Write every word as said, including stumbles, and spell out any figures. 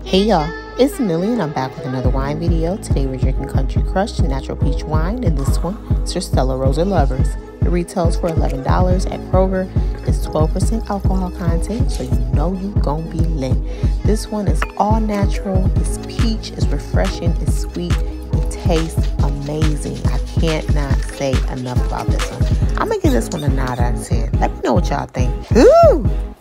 Hey y'all, it's Millie and I'm back with another wine video. Today we're drinking Country Crush Natural Peach Wine, and this one is for Stella Rosa lovers. It retails for eleven dollars at Kroger. It's twelve percent alcohol content, so you know you gon' be lit. This one is all natural, it's peach, it's refreshing, it's sweet, it tastes amazing. I can't not say enough about this one. I'm gonna give this one a nine out of ten. Let me know what y'all think. Ooh!